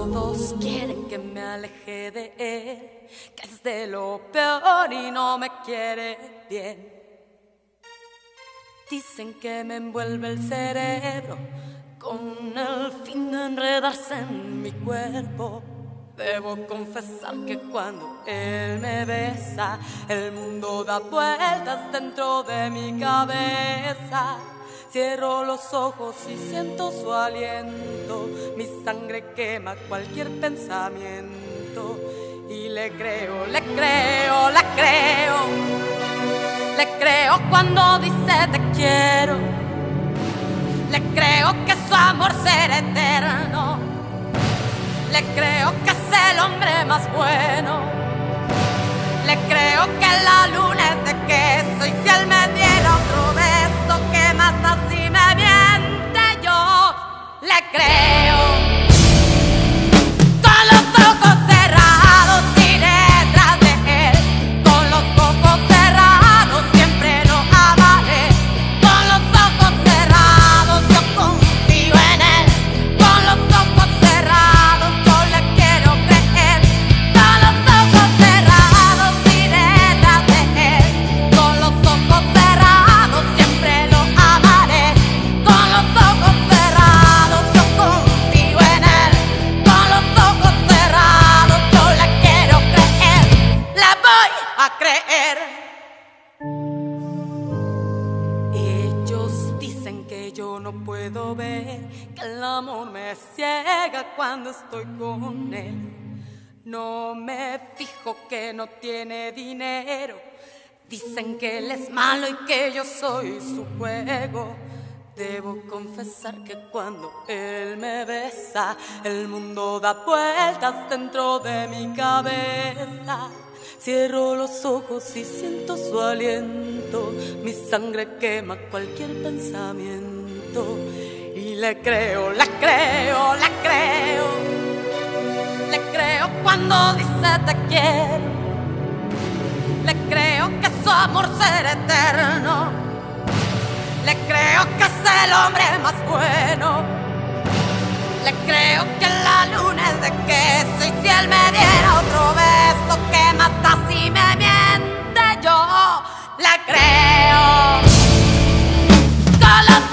Todos quieren que me aleje de él, que es de lo peor y no me quiere bien. Dicen que me envuelve el cerebro con el fin de enredarse en mi cuerpo. Debo confesar que cuando él me besa, el mundo da vueltas dentro de mi cabeza. Cierro los ojos y siento su aliento, mi sangre quema cualquier pensamiento. Y le creo, le creo, le creo, le creo cuando dice te quiero. Le creo que su amor será eterno, le creo que es el hombre más bueno. Le creo que la luna es de queso, y si él me diera otro beso, ¿qué más da si me miente? Yo le creo. Con los ojos cerrados iré tras de él, con los ojos cerrados siempre lo amaré. Con los ojos cerrados yo confío en él, con los ojos cerrados yo le quiero creer. Con los ojos cerrados iré tras de él, con los ojos cerrados siempre lo amaré. Con los ojos cerrados yo confío en él, con los ojos cerrados yo le quiero creer, le voy a creer. Ellos dicen que yo no puedo ver, que el amor me ciega cuando estoy con él. No me fijo que no tiene dinero, dicen que él es malo y que yo soy su juego. Debo confesar que cuando él me besa, el mundo da vueltas dentro de mi cabeza. Cierro los ojos y siento su aliento, mi sangre quema cualquier pensamiento. Y le creo, le creo, le creo, le creo cuando dice te quiero. Le creo que su amor será eterno, le creo que es el hombre más bueno. Le creo que la luna es de queso, y si él me diera otro beso, ¿qué más da si me miente? Yo le creo. Con los